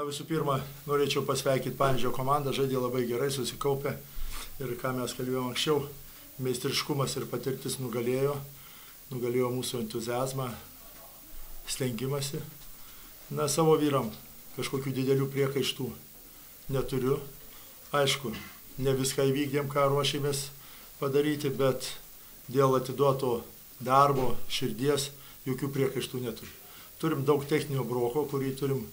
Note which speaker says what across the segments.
Speaker 1: Na, visų pirma, norėčiau pasveikinti Panevėžio komandą, žaidė labai gerai, susikaupė ir ką mes kalbėjome anksčiau, meistriškumas ir patirtis nugalėjo mūsų entuziazmą, stengimąsi. Na, savo vyram kažkokių didelių priekaištų neturiu. Aišku, ne viską įvykdėm, ką ruošėmės padaryti, bet dėl atiduoto darbo, širdies, jokių priekaištų neturiu. Turim daug techninio broko, kurį turim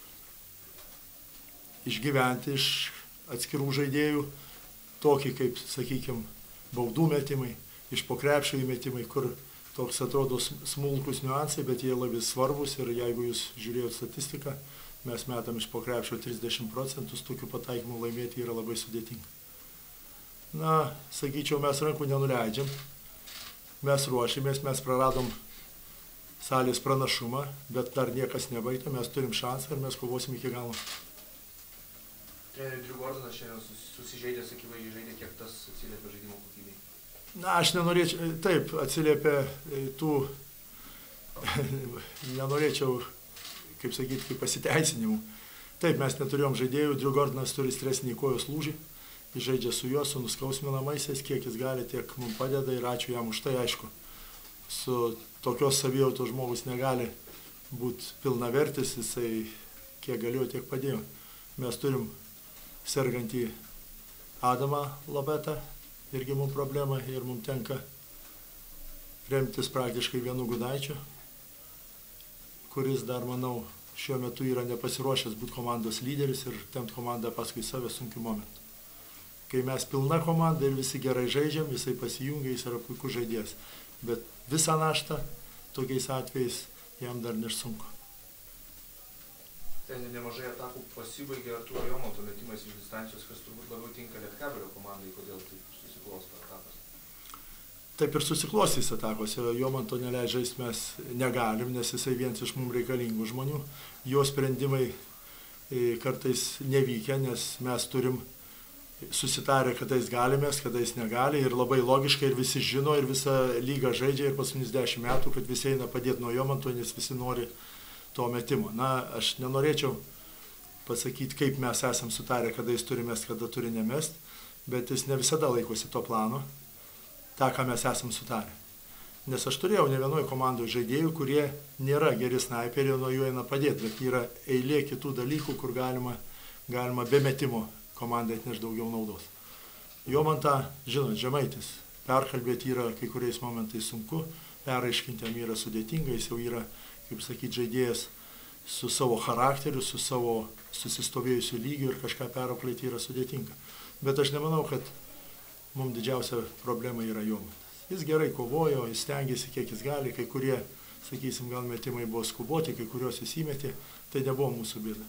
Speaker 1: išgyventi iš atskirų žaidėjų, tokį kaip, sakykime, baudų metimai, iš po krepšio įmetimai, kur toks atrodo smulkus niuansai, bet jie labai svarbus ir jeigu jūs žiūrėjot statistiką, mes metam iš po krepšio 30%, tokių pataikymų laimėti yra labai sudėtinga. Na, sakyčiau, mes rankų nenuleidžiam, mes ruošimės, mes praradom salės pranašumą, bet dar niekas nebaigta, mes turim šansą ir mes kovosim iki galo.
Speaker 2: Treneri Drew Gordonas šiandien susižeidęs, akivaizdžiai žaidė, kiek tas atsiliepia žaidimo kokybei?
Speaker 1: Na, aš nenorėčiau, taip, atsiliepia tų, nenorėčiau, kaip sakyti, kaip pasiteisinimų. Taip, mes neturėjom žaidėjų, Drew Gordonas turi stresinį kojos lūžį, jis žaidžia su juo, su nuskausminamaisiais, kiek jis gali, tiek mums padeda ir ačiū jam už tai, aišku. Su tokios savijautos žmogus negali būti pilnavertis, jisai kiek galėjo, tiek padėjo. Mes turim sergantį Adamą Lobetą, irgi mums problema ir mums tenka remtis praktiškai vienu Gudaičiu, kuris dar, manau, šiuo metu yra nepasiruošęs būti komandos lyderis ir tempt komandą paskui save sunkiu momentu. Kai mes pilna komanda ir visi gerai žaidžiam, jisai pasijungia, jis yra puikus žaidėjas, bet visą naštą tokiais atvejais jam dar nesunku.
Speaker 2: Ten nemažai atakų pasibaigė Artūro Jomanto metimais iš distancijos, kas turbūt labiau tinka Lietkabelio komandai, kodėl taip susiklosto atakas?
Speaker 1: Taip ir susiklostys atakos. Jomanto neleidžia žaisti mes negalim, nes jisai vienas iš mums reikalingų žmonių. Jo sprendimai kartais nevykia, nes mes turim susitarę, kada jis galimės, kada jis negali ir labai logiškai ir visi žino ir visa lyga žaidžia ir paskutinius 10 metų, kad visi eina padėti nuo Jomanto, nes visi nori to metimo. Na, aš nenorėčiau pasakyti, kaip mes esam sutarę, kada jis turi mest, kada turi nemest, bet jis ne visada laikosi to plano, tą, ką mes esam sutarę. Nes aš turėjau ne vienoje komandoje žaidėjų, kurie nėra geri snaiperiai, nuo jų eina padėti, bet yra eilė kitų dalykų, kur galima be metimo komandai atneš daugiau naudos. Jomantą, žinot, žemaitis, perkalbėti yra kai kuriais momentais sunku, peraiškinti jam yra sudėtinga, jis jau yra, kaip sakyti, žaidėjas su savo charakteriu, su savo susistovėjusiu lygiu ir kažką perauklėti yra sudėtinga. Bet aš nemanau, kad mums didžiausia problema yra Jomantas. Jis gerai kovojo, jis stengiasi, kiek jis gali, kai kurie, sakysim, gal metimai buvo skuboti, kai kuriuos jis įmetė, tai nebuvo mūsų bėda.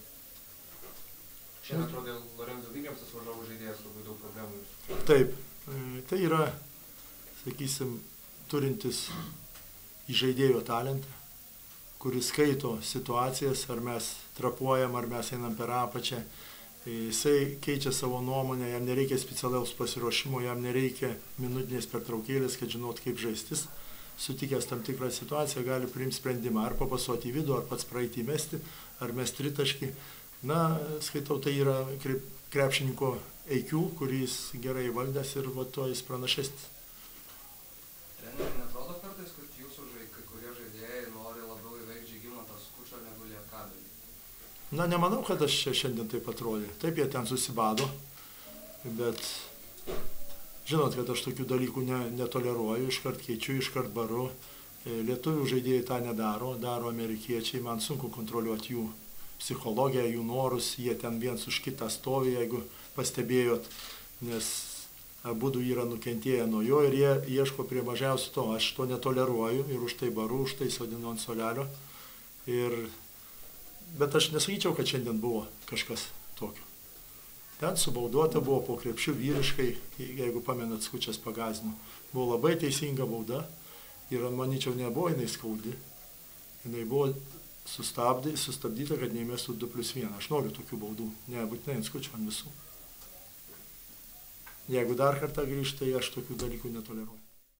Speaker 2: Šiandien atrodo, Lorenzo Williamsas varžovų žaidėjas labai daug problemų.
Speaker 1: Taip, tai yra, sakysim, turintis įžaidėjo talentą, kuris skaito situacijas, ar mes trapuojam, ar mes einam per apačią. Jisai keičia savo nuomonę, jam nereikia specialaus pasiruošimo, jam nereikia minutinės pertraukėlės, kad žinot, kaip žaistis. Sutikęs tam tikrą situaciją, gali priimti sprendimą, ar papasuoti į vidų, ar pats praeiti įmesti, ar mesti tritaškį. Na, skaitau, tai yra krepšininko IQ, kuris gerai valdęs ir va to jis pranašesnis.
Speaker 3: Treneri, netrodo kartais, kad jūsų kai kurie žaidėjai nori labiau įveikti Žygimantą Skučą negu Lietkabelį?
Speaker 1: Na, nemanau, kad aš šiandien taip atrodė. Taip, jie ten susibado, bet žinot, kad aš tokių dalykų netoleruoju, iškart keičiu, iškart baru. Lietuvių žaidėjai tą nedaro, daro amerikiečiai, man sunku kontroliuoti jų psichologiją, jų norus, jie ten viens už kitą stovi, jeigu pastebėjot, nes abudu yra nukentėję nuo jo ir jie ieško prie mažiausių to. Aš to netoleruoju ir už tai baru, už tai sodinu ant suolelio. Bet aš nesakyčiau, kad šiandien buvo kažkas tokio. Ten subauduota buvo po krepšiu vyriškai, jeigu pamenat, Skučas pagąsdino. Buvo labai teisinga bauda ir, manyčiau, nebuvo jinai skaudi. Jinai buvo sustabdyta, kad neįmestų 2+1. Aš noriu tokių baudų, nebūtinai ant Skučio, ant visų. Jeigu dar kartą grįžta, tai aš tokių dalykų netoleruoju.